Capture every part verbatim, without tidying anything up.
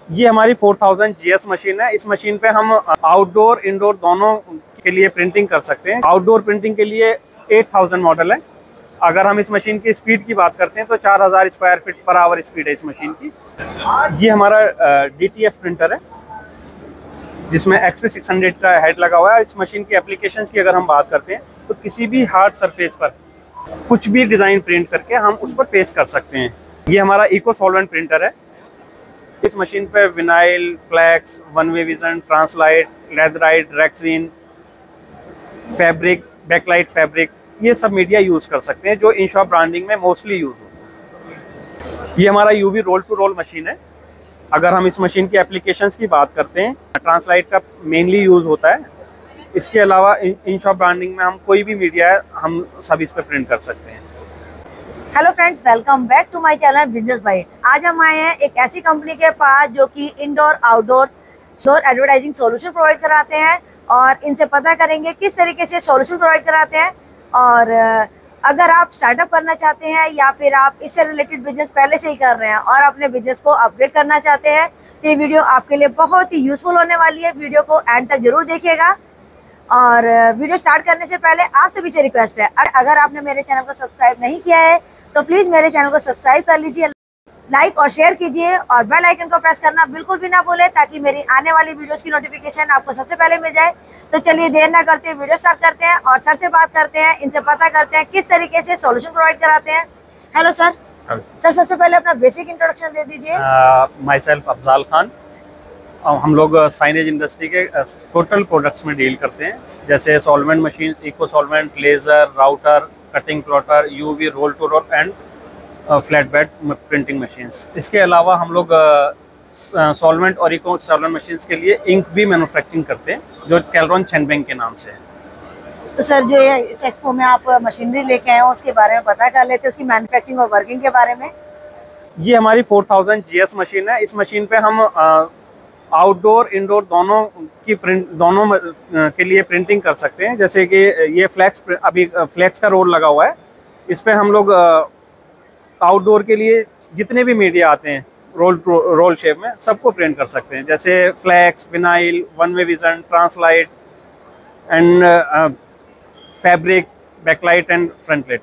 ये हमारी four thousand G S machine है। इस मशीन पे हम आउटडोर इंडोर दोनों के लिए प्रिंटिंग कर सकते हैं। आउटडोर प्रिंटिंग के लिए एट थाउज़ेंड मॉडल है। अगर हम इस मशीन की स्पीड की बात करते हैं तो चार हज़ार square feet per hour speed है इस मशीन की। ये हमारा डी टी एफ प्रिंटर है जिसमें एक्स पी सिक्स हंड्रेड का हेड लगा हुआ है। इस मशीन की एप्लीकेशंस की अगर हम बात करते हैं तो किसी भी हार्ड सरफेस पर कुछ भी डिज़ाइन प्रिंट करके हम उस पर पेस्ट कर सकते हैं। ये हमारा इको सॉल्वेंट प्रिंटर है। इस मशीन पे vinyl, flex, one way vision, translite, leatherite, rexine, fabric, backlight fabric, ये सब मीडिया यूज़ कर सकते हैं जो इनशॉप ब्रांडिंग में मोस्टली यूज़ होता है। ये हमारा UV roll to roll machine है। अगर हम इस मशीन की एप्लीकेशंस की बात करते हैं, ट्रांसलाइट का मेनली यूज़ होता है। इसके अलावा इनशॉप ब्रांडिंग में हम कोई भी मीडिया है हम सब इस पर प्रिंट कर सकते हैं। Hello friends, welcome back to my channel business byte. आज हम आए हैं एक ऐसी कंपनी के पास जो कि इंडोर आउटडोर शोर एडवर्टाइजिंग सॉल्यूशन प्रोवाइड कराते हैं और इनसे पता करेंगे किस तरीके से सॉल्यूशन प्रोवाइड कराते हैं। और अगर आप स्टार्टअप करना चाहते हैं या फिर आप इससे रिलेटेड बिजनेस पहले से ही कर रहे हैं और अपने बिजनेस को अपग्रेड करना चाहते हैं तो ये वीडियो आपके लिए बहुत ही यूजफुल होने वाली है। वीडियो को एंड तक जरूर देखिएगा। और वीडियो स्टार्ट करने से पहले आप सभी से रिक्वेस्ट है, अगर आपने मेरे चैनल को सब्सक्राइब नहीं किया है तो प्लीज़ मेरे चैनल को सब्सक्राइब कर लीजिए, लाइक और शेयर कीजिए और बेल आइकन को प्रेस करना बिल्कुल भी ना भूलें ताकि मेरी आने वाली वीडियोस की नोटिफिकेशन आपको सबसे पहले मिल जाए। तो चलिए देर ना करते हुए वीडियो स्टार्ट करते हैं और सर से बात करते हैं, इनसे पता करते हैं किस तरीके से सॉल्यूशन प्रोवाइड कराते हैं। Hello sir. सर सबसे पहले अपना बेसिक इंट्रोडक्शन दे दीजिए। Myself Afzal Khan. हम लोग साइनेज इंडस्ट्री के टोटल प्रोडक्ट्स में डील करते हैं, जैसे solvent machines, eco solvent, laser, router, cutting plotter, UV roll to roll and flat bed printing machines. इसके अलावा हम लोग सॉल्वेंट और इको सॉल्वेंट मशीन्स के लिए इंक भी मैन्युफैक्चरिंग करते हैं जो कैलरॉन चैनबैंग के नाम से है। तो सर जो ये इस एक्सपो में आप मशीनरी लेके आए हो उसके बारे में पता कर लेते हैं, उसकी मैन्युफैक्चरिंग और वर्किंग के बारे में। ये हमारी four thousand G S machine है। इस मशीन पे हम आउटडोर इंडोर दोनों की प्रिंट दोनों के लिए प्रिंटिंग कर सकते हैं। जैसे कि ये फ्लैक्स, अभी फ्लैक्स का रोल लगा हुआ है, इस पे हम लोग आउटडोर के लिए जितने भी मीडिया आते हैं रोल रोल शेप में सबको प्रिंट कर सकते हैं, जैसे flex, vinyl, one way vision, translite and fabric, backlight and frontlight.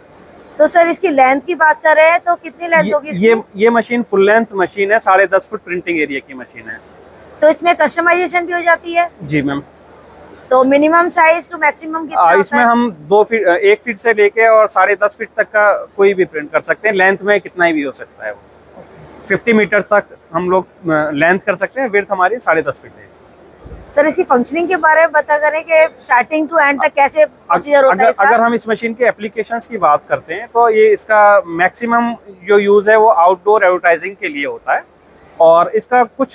तो सर इसकी लेंथ की बात करें तो कितनी लेंथ होगी इसकी? ये ये मशीन फुल लेंथ मशीन है, साढ़े दस फुट प्रिंटिंग एरिया की मशीन है। तो इसमें कस्टमाइजेशन भी हो जाती है? जी मैम। तो मिनिमम साइज टू मैक्सिमम कितना आ, होता इसमें है? हम दो फीट एक फीट से लेके और साढ़े दस फीट तक का कोई भी प्रिंट कर सकते हैं। लेंथ में कितना ही भी हो सकता है, वो फिफ्टी मीटर तक हम लोग लेंथ कर सकते हैं। विड्थ हमारी साढ़े दस फीट है। सर इसकी फंक्शनिंग के बारे में बता करें कि स्टार्टिंग टू एंड तक कैसे प्रोसीजर होता है इसका? अगर हम इस मशीन के एप्लीकेशंस की बात करते हैं तो ये इसका मैक्सिमम जो यूज़ है वो आउटडोर एडवर्टाइजिंग के लिए होता है और इसका कुछ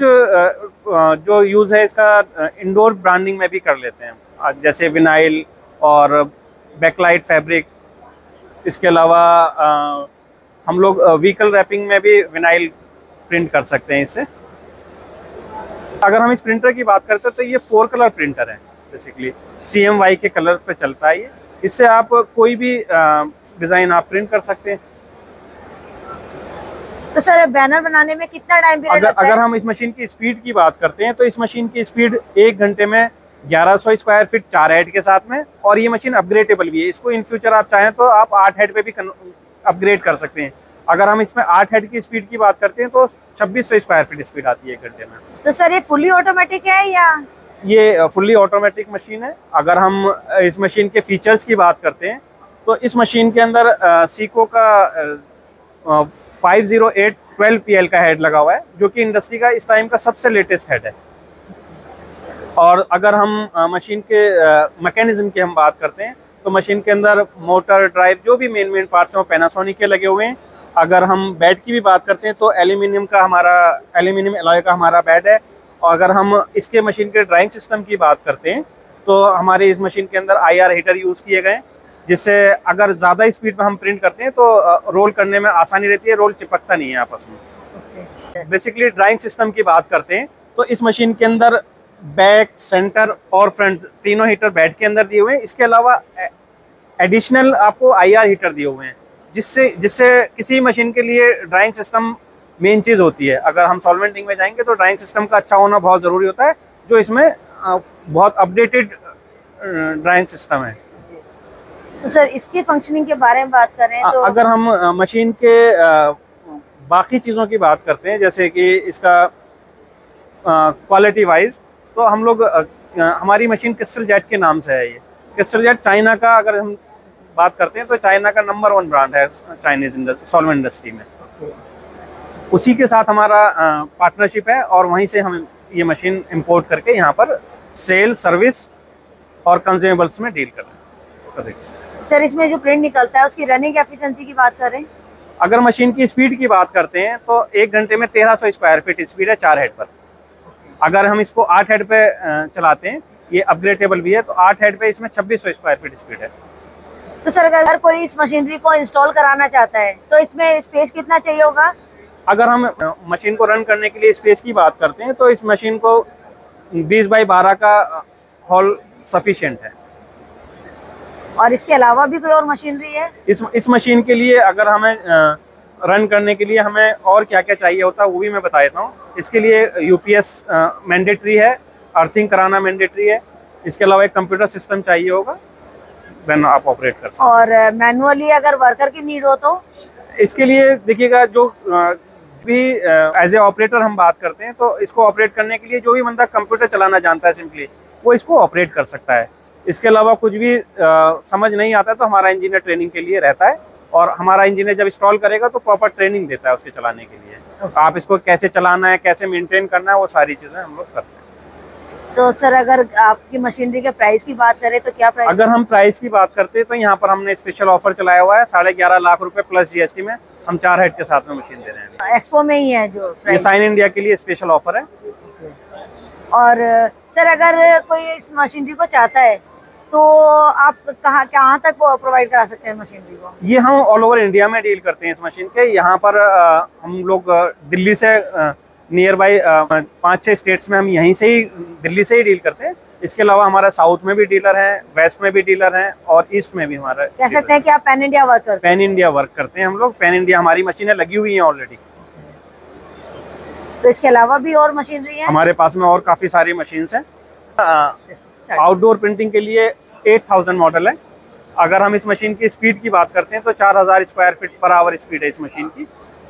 जो यूज़ है इसका इंडोर ब्रांडिंग में भी कर लेते हैं, जैसे विनाइल और बैकलाइट फैब्रिक। इसके अलावा हम लोग व्हीकल रैपिंग में भी विनाइल प्रिंट कर सकते हैं इससे। अगर हम इस प्रिंटर की बात करते हैं तो ये फोर कलर प्रिंटर है, basically C M Y K colour पे चलता है ये। इससे आप कोई भी डिज़ाइन आप प्रिंट कर सकते हैं। तो सर बैनर बनाने में कितना टाइम पीरियड लगता है? अगर हम इस मशीन की स्पीड की बात करते हैं तो इस मशीन की स्पीड एक घंटे में ग्यारह सौ स्क्वायर फीट चार हेड के साथ में, और ये मशीन अपग्रेडेबल भी है। इसको इन फ्यूचर आप चाहें तो आप आठ हेड पे भी अपग्रेड कर सकते हैं। अगर हम इसमें आठ हेड की स्पीड की बात करते हैं तो छब्बीस सौ स्क्वायर फीट स्पीड आती है एक घंटे में। तो सर ये फुली ऑटोमेटिक है या? ये फुल्ली ऑटोमेटिक मशीन है। अगर हम इस मशीन के फीचर्स की बात करते हैं तो इस मशीन के अंदर सीको का five zero eight twelve P L का हेड लगा हुआ है जो कि इंडस्ट्री का इस टाइम का सबसे लेटेस्ट हेड है। और अगर हम मशीन के मैकेनिज्म की हम बात करते हैं तो मशीन के अंदर मोटर, ड्राइव, जो भी मेन मेन पार्ट्स हैं वो पैनासोनिक के लगे हुए हैं। अगर हम बेड की भी बात करते हैं तो एल्यूमिनियम का हमारा एल्यूमिनियम एलॉय का हमारा बेड है। और अगर हम इसके मशीन के ड्राइंग सिस्टम की बात करते हैं तो हमारे इस मशीन के अंदर आई आर हीटर यूज़ किए गए, जिससे अगर ज़्यादा स्पीड में हम प्रिंट करते हैं तो रोल करने में आसानी रहती है, रोल चिपकता नहीं है आपस में। बेसिकली ड्राइंग सिस्टम की बात करते हैं तो इस मशीन के अंदर बैक, सेंटर और फ्रंट तीनों हीटर बेड के अंदर दिए हुए हैं। इसके अलावा एडिशनल आपको आई आर हीटर दिए हुए हैं, जिससे जिससे किसी मशीन के लिए ड्राइंग सिस्टम मेन चीज़ होती है। अगर हम सॉल्वेंटिंग में जाएंगे तो ड्राइंग सिस्टम का अच्छा होना बहुत ज़रूरी होता है, जो इसमें बहुत अपडेटेड ड्राइंग सिस्टम है। तो सर इसकी फंक्शनिंग के बारे में बात करें तो अगर हम मशीन के बाकी चीज़ों की बात करते हैं, जैसे कि इसका क्वालिटी वाइज, तो हम लोग हमारी मशीन क्रिस्टल जेट के नाम से है। ये क्रिस्टल जेट चाइना का, अगर हम बात करते हैं तो चाइना का नंबर वन ब्रांड है चाइनीज सॉल्वेंट इंडस्ट्री में। उसी के साथ हमारा पार्टनरशिप है और वहीं से हम ये मशीन इंपोर्ट करके यहाँ पर सेल, सर्विस और कंज्यूमेबल्स में डील कर रहे हैं। सर इसमें जो प्रिंट निकलता है उसकी रनिंग एफिशिएंसी की बात करें, अगर मशीन की स्पीड की बात करते हैं तो एक घंटे में तेरह सौ स्क्वायर फीट स्पीड है चार हेड पर। अगर हम इसको आठ हेड पे चलाते हैं, ये अपग्रेडेबल भी है, तो आठ हेड पे इसमें छब्बीस सौ स्क्वायर फीट स्पीड है। तो सर अगर कोई इस मशीनरी को इंस्टॉल कराना चाहता है तो इसमें स्पेस कितना चाहिए होगा? अगर हम मशीन को रन करने के लिए स्पेस की बात करते हैं तो इस मशीन को बीस बाई बारह का हॉल सफिशिएंट है। और इसके अलावा भी कोई और मशीनरी है? इस इस मशीन के लिए अगर हमें रन करने के लिए हमें और क्या क्या चाहिए होता है वो भी मैं बता देता हूँ। इसके लिए यूपीएस मैंडेटरी है, अर्थिंग कराना मैंडेटरी है। इसके अलावा एक कंप्यूटर सिस्टम चाहिए होगा, देन आप ऑपरेट कर सकते हैं। और मैनुअली अगर वर्कर की नीड हो तो इसके लिए देखिएगा, जो भी एज ए ऑपरेटर हम बात करते हैं तो इसको ऑपरेट करने के लिए जो भी बंदा कंप्यूटर चलाना जानता है सिंपली, वो इसको ऑपरेट कर सकता है। इसके अलावा कुछ भी आ, समझ नहीं आता तो हमारा इंजीनियर ट्रेनिंग के लिए रहता है, और हमारा इंजीनियर जब इंस्टॉल करेगा तो प्रॉपर ट्रेनिंग देता है उसके चलाने के लिए। तो आप इसको कैसे चलाना है, कैसे मेंटेन करना है, वो सारी चीज़ें हम लोग करते हैं। तो सर अगर आपकी मशीनरी के प्राइस की बात करें तो क्या प्राइस? अगर हम प्राइस की बात करते हैं तो यहाँ पर हमने स्पेशल ऑफर चलाया हुआ है, साढ़े ग्यारह लाख रुपए प्लस जीएसटी में हम चार हेड के साथ में मशीन दे रहे हैं। एक्सपो में ही है जो ये साइन इंडिया के लिए स्पेशल ऑफर है। और सर अगर कोई इस मशीनरी को चाहता है तो आप कहाँ कहाँ तक प्रोवाइड करा सकते हैं मशीनरी को? ये हम ऑल ओवर इंडिया में डील करते हैं इस मशीन के। यहाँ पर आ, हम लोग दिल्ली से नियर बाई पाँच छः स्टेट्स में हम यहीं से ही दिल्ली से ही डील करते हैं। इसके अलावा हमारा साउथ में भी डीलर है, वेस्ट में भी डीलर हैं और ईस्ट में भी हमारा। कह सकते हैं कि आप पैन इंडिया वर्क करते हैं? पैन इंडिया वर्क करते हैं हम लोग। पैन इंडिया हमारी मशीनें लगी हुई हैं ऑलरेडी। तो इसके अलावा भी और मशीनरी है हमारे पास में? और काफ़ी सारी मशीन्स हैं। आउटडोर प्रिंटिंग के लिए आठ हज़ार मॉडल है। अगर हम इस मशीन की स्पीड की बात करते हैं तो चार हज़ार square feet per hour speed है इस मशीन की।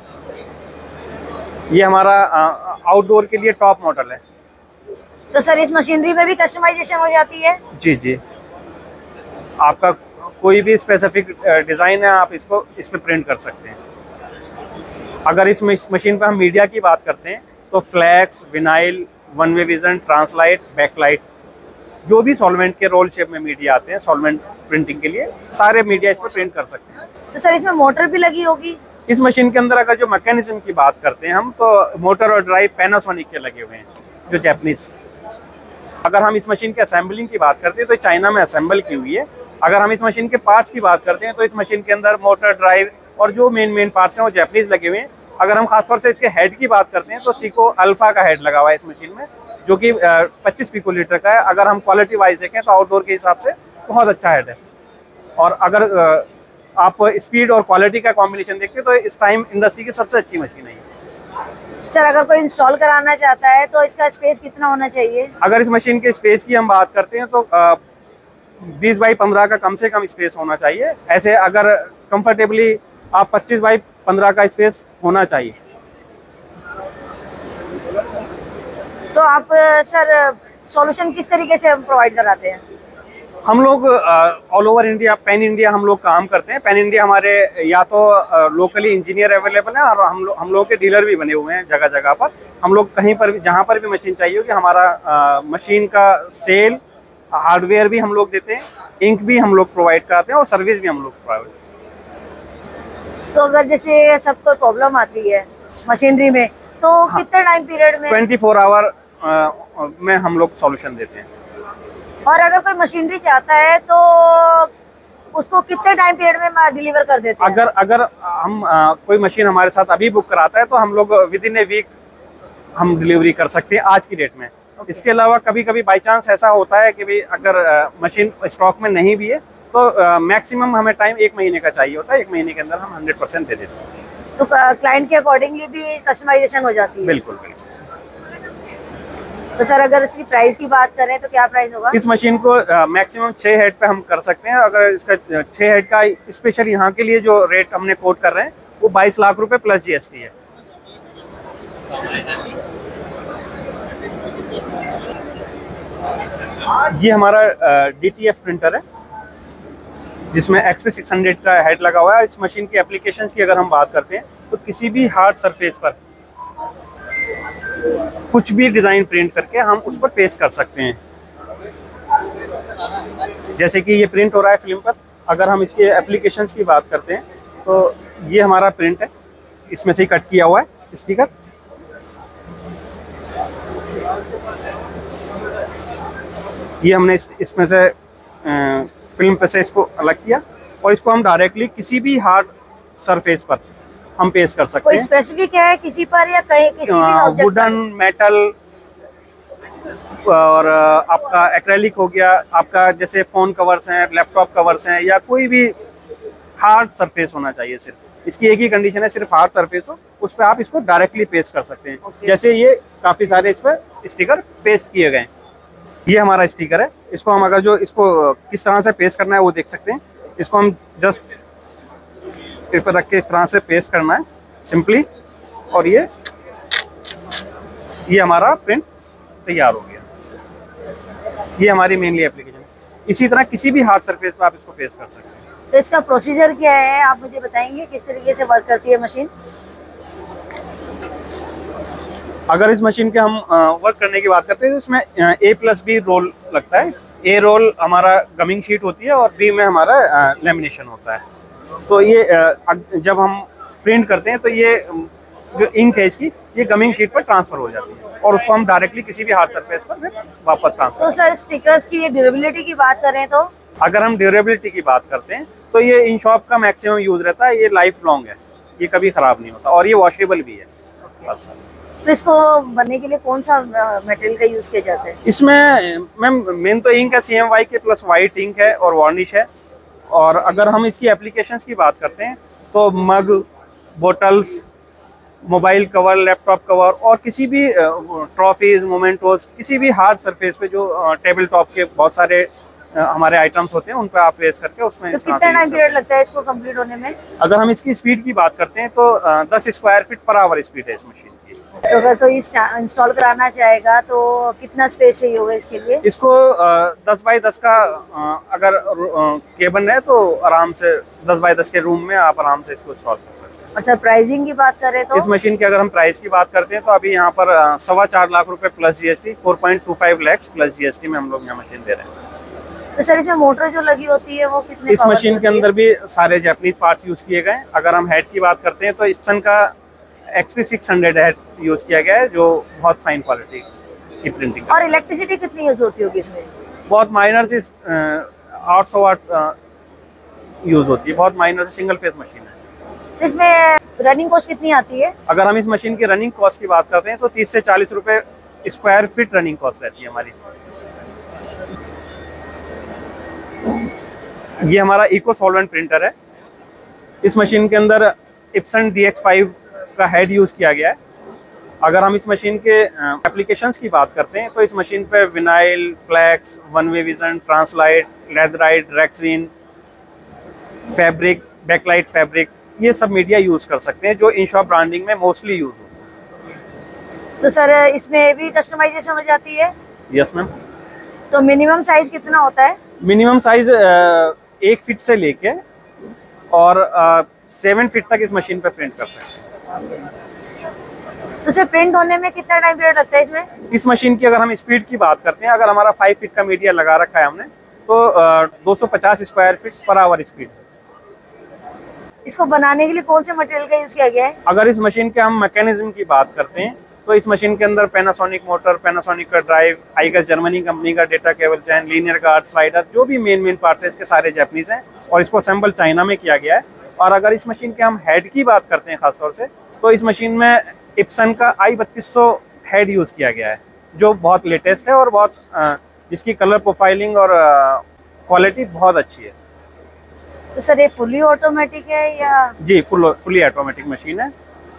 ये हमारा आउटडोर के लिए टॉप मॉडल है। तो सर इस मशीनरी में भी कस्टमाइजेशन हो जाती है? जी जी, आपका कोई भी स्पेसिफिक डिज़ाइन है आप इसको इस पे प्रिंट कर सकते हैं। अगर इस मशीन पे हम मीडिया की बात करते हैं तो flex, vinyl, one way vision, translite, backlight, जो भी सॉल्वेंट के रोल शेप में मीडिया आते हैं सॉल्वेंट प्रिंटिंग के लिए, सारे मीडिया इस पर प्रिंट कर सकते हैं। तो सर इसमें मोटर भी लगी होगी? इस मशीन के अंदर अगर जो मैकेनिज्म की बात करते हैं हम, तो मोटर और ड्राइव पैनासोनिक के लगे हुए हैं, जो जापानीज। अगर हम इस मशीन के असेंबलिंग की बात करते हैं तो चाइना में असेंबल की हुई है। अगर हम इस मशीन के पार्ट्स की बात करते हैं तो इस मशीन के अंदर मोटर, ड्राइव और जो मेन मेन पार्ट्स हैं वो जापानीज लगे हुए हैं। अगर हम खासतौर से इसके हेड की बात करते हैं तो सीको अल्फा का हेड लगा हुआ है इस मशीन में, जो कि पच्चीस पिको लीटर का है। अगर हम क्वालिटी वाइज देखें तो आउटडोर के हिसाब से बहुत अच्छा हेड है। और अगर आप स्पीड और क्वालिटी का कॉम्बिनेशन देखते हैं तो इस टाइम इंडस्ट्री की सबसे अच्छी मशीन है। सर अगर कोई इंस्टॉल कराना चाहता है तो इसका स्पेस कितना होना चाहिए? अगर इस मशीन के स्पेस की हम बात करते हैं तो बीस बाई पंद्रह का कम से कम स्पेस होना चाहिए। ऐसे अगर कंफर्टेबली आप पच्चीस बाई पंद्रह का स्पेस होना चाहिए। तो आप सर सॉल्यूशन किस तरीके से प्रोवाइड कराते हैं? हम लोग all over India, pan India हम लोग काम करते हैं। पैन इंडिया हमारे या तो लोकली इंजीनियर अवेलेबल है और हम लोग हम लोग के डीलर भी बने हुए हैं जगह जगह पर। हम लोग कहीं पर भी, जहाँ पर भी मशीन चाहिए होगी, हमारा आ, मशीन का सेल, हार्डवेयर भी हम लोग देते हैं, इंक भी हम लोग प्रोवाइड कराते हैं और सर्विस भी हम लोग प्रोवाइड। तो अगर जैसे सबको प्रॉब्लम आती है मशीनरी में तो हाँ, कितने टाइम पीरियड में? ट्वेंटी फोर आवर में हम लोग सॉल्यूशन देते हैं। और अगर कोई मशीनरी चाहता है तो उसको कितने टाइम पीरियड में डिलीवर कर देते हैं? अगर अगर हम आ, कोई मशीन हमारे साथ अभी बुक कराता है तो हम लोग विद इन ए वीक हम डिलीवरी कर सकते हैं आज की डेट में। okay. इसके अलावा कभी कभी बाई चांस ऐसा होता है कि भाई अगर आ, मशीन स्टॉक में नहीं भी है तो मैक्सिमम हमें टाइम एक महीने का चाहिए होता है। एक महीने के अंदर हम हंड्रेड परसेंट दे देते हैं। तो क्लाइंट के अकॉर्डिंगली भी कस्टमाइजेशन हो जाती है? बिल्कुल बिल्कुल। तो सर अगर इसकी प्राइस की बात करें तो क्या प्राइस होगा? इस मशीन को मैक्सिमम छः हेड पे हम कर सकते हैं। अगर इसका छः हेड का स्पेशल यहाँ के लिए जो रेट हमने कोट कर रहे हैं वो बाईस लाख रुपए प्लस जीएसटी है। ये हमारा डीटीएफ प्रिंटर है जिसमें एक्सपी सिक्स हंड्रेड का हेड लगा हुआ है। इस मशीन की एप्लीकेशंस की अगर हम बात करते हैं तो किसी भी हार्ड सरफेस पर कुछ भी डिज़ाइन प्रिंट करके हम उस पर पेस्ट कर सकते हैं। जैसे कि ये प्रिंट हो रहा है फिल्म पर, अगर हम इसके एप्लीकेशंस की बात करते हैं तो ये हमारा प्रिंट है, इसमें से ही कट किया हुआ है स्टिकर। ये हमने इस, इसमें से आ, फिल्म पे से इसको अलग किया और इसको हम डायरेक्टली किसी भी हार्ड सरफेस पर हम पेस्ट कर सकते कोई हैं। स्पेसिफिक है किसी पर या कहीं किसी भी ऑब्जेक्ट? वुडन, मेटल और आपका एक्रेलिक हो गया, आपका जैसे फ़ोन कवर्स हैं, लैपटॉप कवर्स हैं, या कोई भी हार्ड सरफेस होना चाहिए। सिर्फ इसकी एक ही कंडीशन है, सिर्फ हार्ड सरफेस हो, उस पर आप इसको डायरेक्टली पेस्ट कर सकते हैं। okay. जैसे ये काफ़ी सारे इस पर स्टिकर पेस्ट किए गए। ये हमारा स्टिकर है, इसको हम अगर जो इसको किस तरह से पेस्ट करना है वो देख सकते हैं। इसको हम जस्ट पेपर पर रख के इस तरह से पेस्ट करना है सिंपली, और ये ये हमारा प्रिंट तैयार हो गया। ये हमारी मेनली एप्लीकेशन है। इसी तरह किसी भी हार्ड सरफेस पर आप इसको पेस्ट कर सकते हैं। तो इसका प्रोसीजर क्या है, आप मुझे बताएंगे किस तरीके से वर्क करती है मशीन? अगर इस मशीन के हम वर्क करने की बात करते हैं तो इसमें ए प्लस बी रोल लगता है। ए रोल हमारा गमिंग शीट होती है और बी में हमारा लेमिनेशन होता है। तो ये जब हम प्रिंट करते हैं तो ये जो इंक है इसकी ये गमिंग शीट पर ट्रांसफर हो जाती है और उसको हम डायरेक्टली किसी भी हार्ड सरफेस पर फिर वापस ट्रांसफर। तो सर स्टिकर्स की ड्यूरेबिलिटी की बात करें तो? अगर हम ड्यूरेबिलिटी की बात करते हैं तो ये इन शॉप का मैक्सिमम यूज रहता है। ये लाइफ लॉन्ग है, ये कभी खराब नहीं होता और ये वॉशेबल भी है। अच्छा, तो इसको बनने के लिए कौन सा मटेरियल का यूज किया जाता है? इसमें मैम मेन तो इंक है, C M Y K plus white ink है और वार्निश है। और अगर हम इसकी एप्लीकेशंस की बात करते हैं तो mug, bottles, mobile cover, laptop cover और किसी भी ट्रॉफीज, मोमेंटोज, किसी भी हार्ड सरफेस पे जो टेबल टॉप के बहुत सारे हमारे आइटम्स होते हैं उन पर आप प्लेस करके उसमें। तो कितना टाइम पीरियड लगता है इसको कंप्लीट होने में? अगर हम इसकी स्पीड की बात करते हैं तो दस square feet per hour speed है इस मशीन की। तो अगर कोई इंस्टॉल कराना चाहेगा तो कितना स्पेस चाहिए होगा इसके लिए? इसको दस बाई दस का आ, अगर केबन है तो आराम से दस बाई दस के रूम में आप आराम से इसको इंस्टॉल कर सकते हैं। और सर प्राइसिंग की बात करें तो? इस मशीन की अगर हम प्राइस की बात करते हैं तो अभी यहाँ पर सवा चार लाख रुपए plus GST, four point two five lakhs plus GST में हम लोग यहाँ मशीन दे रहे हैं। तो सर इसमें मोटर जो लगी होती है वो कितने? इस मशीन के अंदर भी सारे जापानीज पार्ट्स यूज किए गए। अगर हम हेड की बात करते हैं तो इप्सन का XP six hundred head use किया गया है जो बहुत फाइन क्वालिटी की प्रिंटिंग। और इलेक्ट्रिसिटी कितनी यूज होती होगी इसमें? बहुत माइनर से आठ सौ वाट यूज होती है, बहुत माइनर से सिंगल फेस मशीन है। तो इसमें रनिंग कॉस्ट कितनी आती है? अगर हम इस मशीन की रनिंग कॉस्ट की बात करते हैं तो तीस से चालीस रुपए स्क्वायर फीट रनिंग कॉस्ट रहती है हमारी। ये हमारा इको सॉल्वेंट प्रिंटर है। इस मशीन के अंदर इप्सन डी एक्स फाइव का हेड यूज किया गया है। अगर हम इस मशीन के एप्लीकेशंस की बात करते हैं तो इस मशीन पे vinyl, flex, one way vision, translite, leatherite, rexine, fabric, backlight fabric, ये सब मीडिया यूज कर सकते हैं जो इनशॉप ब्रांडिंग में मोस्टली यूज होता है। तो सर इसमें भी कस्टमाइजेशन हो जाती है? Yes ma'am. तो मिनिमम साइज कितना होता है? मिनिमम साइज एक फीट से लेके और सेवन फीट तक इस मशीन पे प्रिंट कर सकते हैं। तो सर प्रिंट होने में कितना टाइम पीरियड लगता है इसमें? इस मशीन की अगर हम स्पीड की बात करते हैं, अगर हमारा फाइव फीट का मीडिया लगा रखा है हमने तो दो सौ पचास square feet per hour speed. इसको बनाने के लिए कौन से मटेरियल का यूज किया गया है? अगर इस मशीन के हम मैकेनिज्म की बात करते हैं तो इस मशीन के अंदर पैनासोनिक मोटर, पैनासोनिक का ड्राइव, आईगस जर्मनी कंपनी का data cable chain, linear guard, slider, जो भी मेन मेन पार्ट्स है इसके सारे जापानीज हैं और इसको असेंबल चाइना में किया गया है। और अगर इस मशीन के हम हेड की बात करते हैं खासतौर से तो इस मशीन में इप्सन का आई बत्तीस सौ हेड यूज किया गया है जो बहुत लेटेस्ट है और बहुत जिसकी कलर प्रोफाइलिंग और क्वालिटी बहुत अच्छी है। तो सर ये फुली ऑटोमेटिक है या? जी, फुल फुली ऑटोमेटिक मशीन है।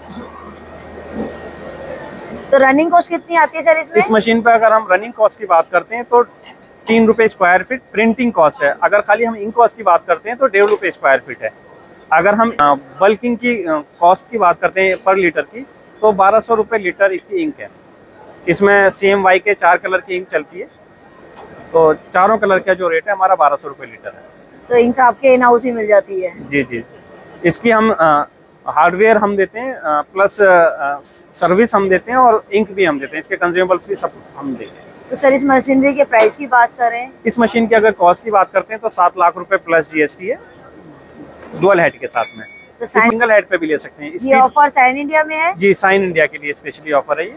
तो रनिंग कॉस्ट कितनी आती है सर इसमें? इस मशीन पे अगर हम रनिंग कॉस्ट की बात करते हैं तो तीन रुपए स्क्वायर फीट प्रिंटिंग कॉस्ट है। अगर खाली हम इंक कॉस्ट की बात करते हैं तो डेढ़ रुपए स्क्वायर फीट है। अगर हम बल्किंग की कॉस्ट की बात करते हैं पर लीटर की, तो बारह सौ रुपये लीटर इसकी इंक है। इसमें सी एम वाई के चार कलर की इंक चलती है, तो चारों कलर का जो रेट है हमारा बारह सौ रुपये लीटर है। तो इंक आपके इन हाउस ही मिल जाती है? जी जी, इसकी हम हार्डवेयर हम देते हैं, प्लस सर्विस हम देते हैं और इंक भी हम देते हैं। इसके कंज्यूमेबल्स भी सब हम देते हैं। तो सर इस मशीनरी के प्राइस की बात करें? इस मशीन की अगर कॉस्ट की बात करते हैं तो सात लाख रुपए प्लस जीएसटी है, डुअल हेड के साथ में। तो सिंगल हेड पे भी ले सकते हैं। ये ऑफर साइन इंडिया में है? जी, साइन इंडिया के लिए स्पेशली ऑफर है ये।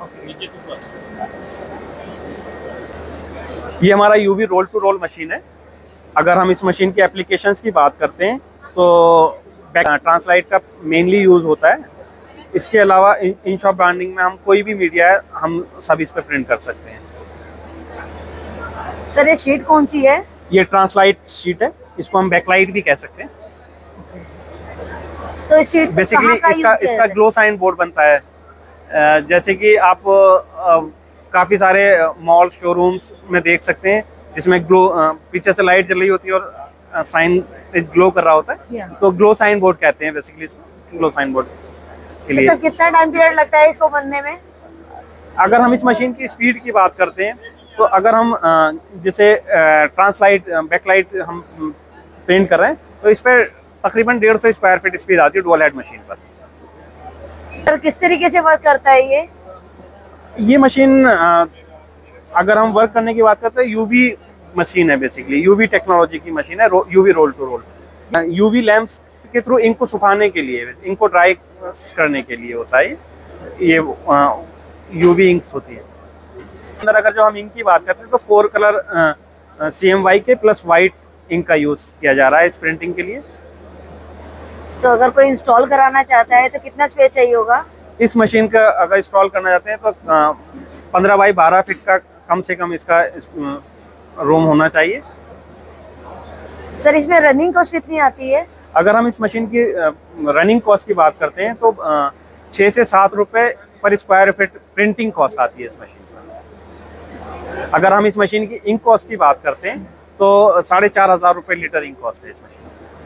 ये हमारा UV roll to roll machine है। अगर हम इस मशीन की एप्लीकेशंस की बात करते हैं तो ट्रांसलाइट का मेनली यूज़ होता है। इसके अलावा इन शॉप ब्रांडिंग में हम कोई भी मीडिया है हम सब इस पे प्रिंट कर सकते हैं। सर ये शीट कौन सी है? ये ट्रांसलाइट शीट है, इसको हम बैकलाइट भी कह सकते हैं। तो इस शीट बेसिकली इसका इसका ग्लो साइन बोर्ड बनता है। जैसे कि आप काफ़ी सारे मॉल शोरूम्स में देख सकते हैं जिसमें ग्लो पीछे से लाइट जल रही होती है और साइन ग्लो कर रहा होता है, तो ग्लो साइन बोर्ड कहते हैं बेसिकली इसको, ग्लो साइन बोर्ड के लिए। तो सर कितना टाइम पीरियड लगता है इसको बनने में? अगर हम इस मशीन की स्पीड की बात करते हैं तो अगर हम जैसे ट्रांसलाइट बैकलाइट हम प्रिंट कर रहे हैं तो इस पर तकरीबन डेढ़ सौ स्क्वायर फीट स्पीड आती है डुअल हेड मशीन पर। सर किस तरीके से वर्क करता है ये? ये मशीन अगर हम वर्क करने की बात करते हैं, यूवी मशीन है बेसिकली, यूवी टेक्नोलॉजी की मशीन है, UV roll to roll. UV lamps के थ्रू इंक को सुखाने के लिए, इंक को ड्राई करने के लिए होता है ये यूवी इंक्स होती है। अंदर अगर जो हम इंक की बात करते हैं तो four colour C M Y K plus white ink का यूज़ किया जा रहा है इस प्रिंटिंग के लिए। तो अगर कोई इंस्टॉल कराना चाहता है तो कितना स्पेस चाहिए होगा? इस मशीन का अगर इंस्टॉल करना चाहते हैं तो पंद्रह बाई बारह फीट का कम से कम इसका इस, रूम होना चाहिए। सर इसमें रनिंग कॉस्ट कितनी आती है? अगर हम इस मशीन की रनिंग कॉस्ट की बात करते हैं तो छः से सात रुपये पर स्क्वायर फीट प्रिंटिंग कॉस्ट आती है इस मशीन पर। अगर हम इस मशीन की इंक कॉस्ट की बात करते हैं तो साढ़े चार हज़ार रुपये लीटर इंक कॉस्ट है इस मशीन।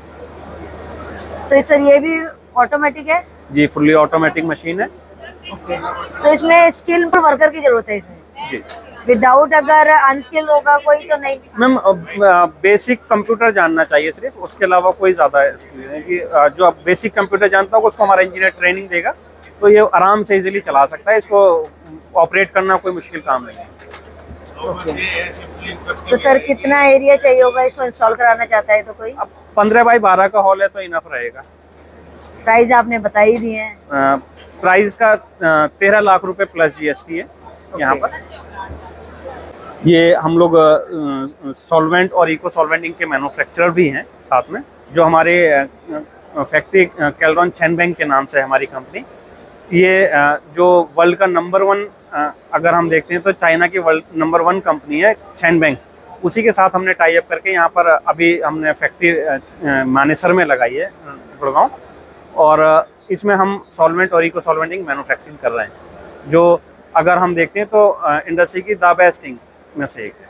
तो सर ये भी ऑटोमेटिक है? जी, फुल्ली ऑटोमेटिक मशीन है। ओके। तो इसमें स्किल वर्कर की जरूरत है इसमें? जी। विदाउट अगर अनस्किल होगा कोई तो नहीं? मैम बेसिक कंप्यूटर जानना चाहिए सिर्फ, उसके अलावा कोई ज़्यादा स्किल नहीं कि जो आप बेसिक कंप्यूटर जानता होगा उसको हमारा इंजीनियर ट्रेनिंग देगा तो ये आराम से इजीली चला सकता है। इसको ऑपरेट करना कोई मुश्किल काम नहीं है। तो सर कितना एरिया चाहिए होगा इसको इंस्टॉल कराना चाहता है तो कोई? अब पंद्रह बाई बारह का हॉल है तो इनफ रहेगा। प्राइस आपने बता ही दिए हैं। प्राइस का तेरह लाख रुपए प्लस जीएसटी है यहाँ पर। ये हम लोग सॉल्वेंट और इको सॉल्वेंट इंक के मैन्युफैक्चरर भी हैं साथ में, जो हमारे फैक्ट्री कैलरॉन छेनबेंग के नाम से है हमारी कंपनी। ये जो वर्ल्ड का नंबर वन, अगर हम देखते हैं तो चाइना की वर्ल्ड नंबर वन कंपनी है छेनबेंग, उसी के साथ हमने टाई अप करके यहाँ पर अभी हमने फैक्ट्री मानेसर में लगाई है गुड़गांव, और इसमें हम सॉल्वेंट और इको सॉल्वेंट इंक मैन्युफैक्चरिंग कर रहे हैं, जो अगर हम देखते हैं तो इंडस्ट्री की द बेस्ट इंक में से एक है।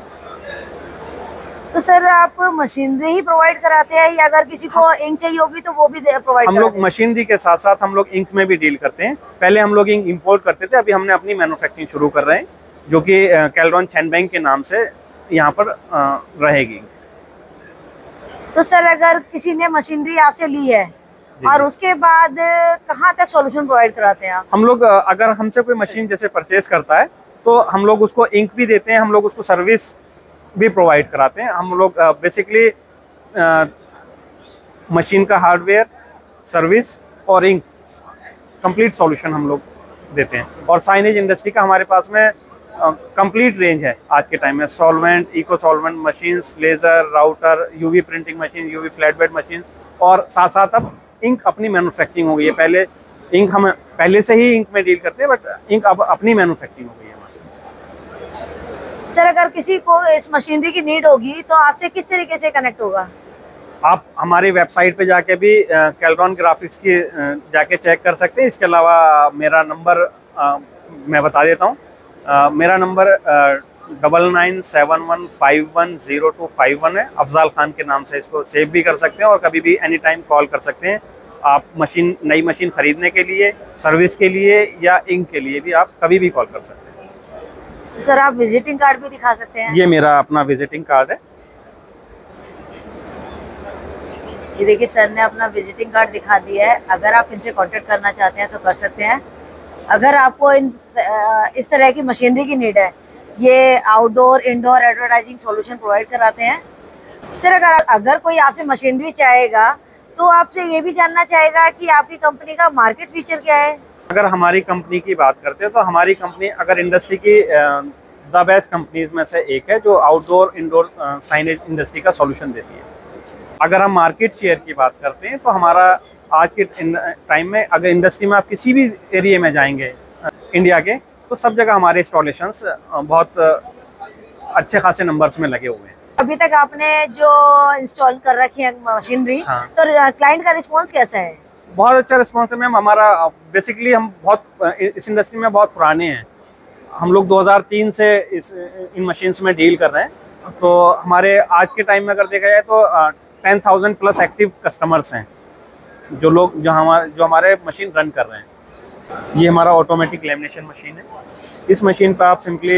तो सर आप मशीनरी ही प्रोवाइड कराते हैं या अगर किसी को इंक चाहिए होगी तो वो भी प्रोवाइड? हम लोग मशीनरी के साथ साथ हम लोग इंक में भी डील करते हैं। पहले हम लोग इंक इंपोर्ट करते थे, अभी हमने अपनी मैन्युफैक्चरिंग शुरू कर रहे हैं जो कि कैलरॉन छेनबेंग के नाम से यहाँ पर रहेगी। तो सर अगर किसी ने मशीनरी आपसे ली है और उसके बाद कहाँ तक सॉल्यूशन प्रोवाइड कराते हैं आप? हम लोग अगर हमसे कोई मशीन जैसे परचेज करता है तो हम लोग उसको इंक भी देते हैं, हम लोग उसको सर्विस भी प्रोवाइड कराते हैं। हम लोग बेसिकली मशीन का हार्डवेयर, सर्विस और इंक कंप्लीट सॉल्यूशन हम लोग देते हैं। और साइनेज इंडस्ट्री का हमारे पास में कंप्लीट रेंज है आज के टाइम में, solvent, eco solvent machines, laser, router, UV printing machine, UV flat bed machine, और साथ साथ अब इंक अपनी मैन्युफैक्चरिंग हो गई है। पहले इंक हम पहले से ही इंक में डील करते हैं, बट इंक अब अपनी मैन्युफैक्चरिंग हो गई है। सर अगर किसी को इस मशीनरी की नीड होगी तो आपसे किस तरीके से कनेक्ट होगा? आप हमारी वेबसाइट पे जाके भी कैलरॉन ग्राफिक्स की अ, जाके चेक कर सकते हैं। इसके अलावा मेरा नंबर अ, मैं बता देता हूँ। मेरा number double nine seven one five one zero two five one है। अफजाल खान के नाम से इसको सेव भी कर सकते हैं और कभी भी एनी टाइम कॉल कर सकते हैं। आप मशीन नई मशीन खरीदने के लिए, सर्विस के लिए या इंक के लिए भी आप कभी भी कॉल कर सकते हैं। सर आप विजिटिंग कार्ड भी दिखा सकते हैं? ये मेरा अपना विजिटिंग कार्ड है। ये देखिए सर ने अपना विजिटिंग कार्ड दिखा दिया है। अगर आप इनसे कांटेक्ट करना चाहते हैं तो कर सकते हैं। अगर आपको इन इस तरह की मशीनरी की नीड है, ये outdoor indoor advertising solution provide कराते हैं। सर अगर अगर कोई आपसे मशीनरी चाहेगा तो आपसे ये भी जानना चाहेगा कि आपकी कंपनी का मार्केट फीचर क्या है? अगर हमारी कंपनी की बात करते हैं तो हमारी कंपनी अगर इंडस्ट्री की द बेस्ट कंपनीज में से एक है जो आउटडोर इंडोर साइनेज इंडस्ट्री का सॉल्यूशन देती है। अगर हम मार्केट शेयर की बात करते हैं तो हमारा आज के टाइम में अगर इंडस्ट्री में आप किसी भी एरिया में जाएंगे इंडिया के, तो सब जगह हमारे इंस्टॉलेशंस बहुत अच्छे खासे नंबर्स में लगे हुए हैं। अभी तक आपने जो इंस्टॉल कर रखी है मशीनरी, हाँ। तो क्लाइंट का रिस्पांस कैसा है? बहुत अच्छा रिस्पांस है मैम। हमारा बेसिकली हम बहुत इस इंडस्ट्री में बहुत पुराने हैं। हम लोग दो हज़ार तीन से इस इन मशीन्स में डील कर रहे हैं। तो हमारे आज के टाइम में अगर देखा जाए तो ten thousand plus active customers हैं जो लोग जो हमारे जो हमारे मशीन रन कर रहे हैं। ये हमारा ऑटोमेटिक लेमिनेशन मशीन है। इस मशीन पर आप सिंपली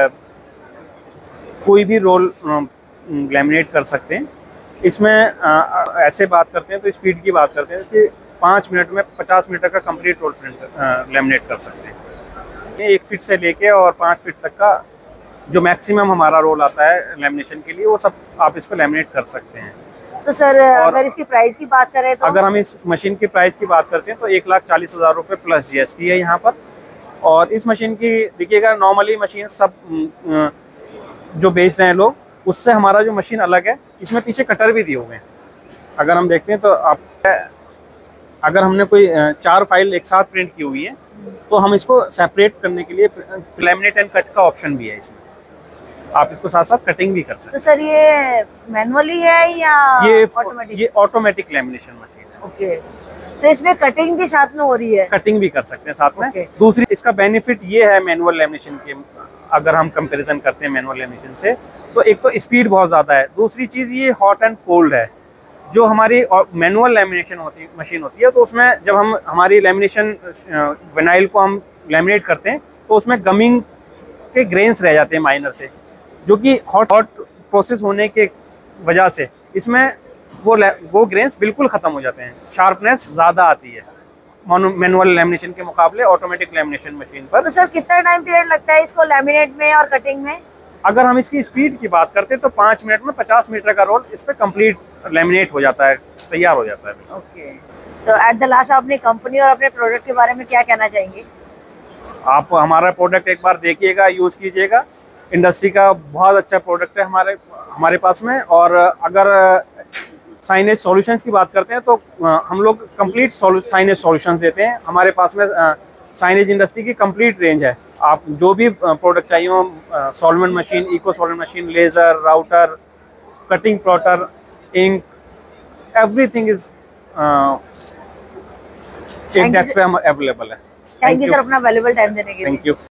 कोई भी रोल लेमिनेट कर सकते हैं। इसमें आ, ऐसे बात करते हैं तो स्पीड की बात करते हैं कि पाँच मिनट में पचास मीटर का कंप्लीट रोल प्रिंट लेमिनेट कर सकते हैं। एक फीट से लेके और पाँच फीट तक का जो मैक्सिमम हमारा रोल आता है लेमिनेशन के लिए, वो सब आप इस पर लेमिनेट कर सकते हैं। तो सर अगर इसकी प्राइस की बात करें तो? अगर हम इस मशीन की प्राइस की बात करते हैं तो एक लाख चालीस हज़ार रुपये प्लस जीएसटी है यहाँ पर। और इस मशीन की देखिएगा, नॉर्मली मशीन सब जो बेच रहे हैं लोग, उससे हमारा जो मशीन अलग है, इसमें पीछे कटर भी दिए हुए हैं। अगर हम देखते हैं तो आप अगर हमने कोई चार फाइल एक साथ प्रिंट की हुई है तो हम इसको सेपरेट करने के लिए लैमिनेट एंड कट का ऑप्शन भी है इसमें। आप इसको साथ साथ कटिंग भी कर सकते हैं। तो सर ये मैनुअली है या ये ऑटोमेटिक? ये ऑटोमेटिक लैमिनेशन मशीन है। ओके, तो इसमें कटिंग भी साथ में हो रही है? कटिंग भी कर सकते हैं साथ में। okay. दूसरी इसका बेनिफिट ये है मैनुअल लैमिनेशन के, अगर हम कंपैरिजन करते हैं मैनुअल लैमिनेशन से, तो एक तो स्पीड बहुत ज़्यादा है। दूसरी चीज़ ये हॉट एंड कोल्ड है। जो हमारी मैनुअल लैमिनेशन होती मशीन होती है तो उसमें जब हम हमारी लैमिनेशन विनाइल को हम लैमिनेट करते हैं तो उसमें गमिंग के ग्रेन्स रह जाते हैं माइनर से, जो कि हॉट हॉट प्रोसेस होने के वजह से इसमें वो वो ग्रेन्स बिल्कुल ख़त्म हो जाते हैं। शार्पनेस ज़्यादा आती है मैनुअल लैमिनेशन के मुकाबले ऑटोमेटिक लैमिनेशन मशीन पर। तो सर कितना टाइम पीरियड लगता है इसको लैमिनेट में और कटिंग में? अगर हम इसकी स्पीड की बात करते हैं तो पाँच मिनट में पचास मीटर का रोल इस पर कंप्लीट लैमिनेट हो जाता है, तैयार हो जाता है। ओके, तो एट द लास्ट अपनी कंपनी और अपने प्रोडक्ट के बारे में क्या कहना चाहेंगे? आप हमारा प्रोडक्ट एक बार देखिएगा, यूज़ कीजिएगा। इंडस्ट्री का बहुत अच्छा प्रोडक्ट है हमारे हमारे पास में। और अगर साइनेज सॉल्यूशंस की बात करते हैं तो हम लोग कंप्लीट साइनेज सॉल्यूशंस देते हैं। हमारे पास में साइनेज इंडस्ट्री की कंप्लीट रेंज है। आप जो भी प्रोडक्ट चाहिए हो, solvent machine, eco solvent machine, laser, router, cutting plotter, ink, everything is एक डेस्क पे हम अवेलेबल है। थैंक यू सर अपना वैल्यूएबल टाइम देने के लिए। Thank you.